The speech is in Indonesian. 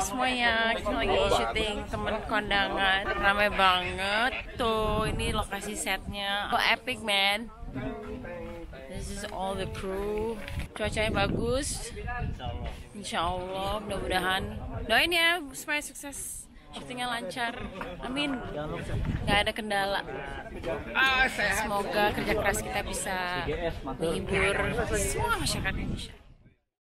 semuanya, kita lagi syuting temen kondangan, ramai banget tuh. Ini lokasi setnya, oh epic man. This is all the crew. Cuacanya bagus, insya Allah. Mudah-mudahan doain ya supaya sukses, syutingnya lancar. Amin. Gak ada kendala. Semoga kerja keras kita bisa menghibur semua masyarakat Indonesia.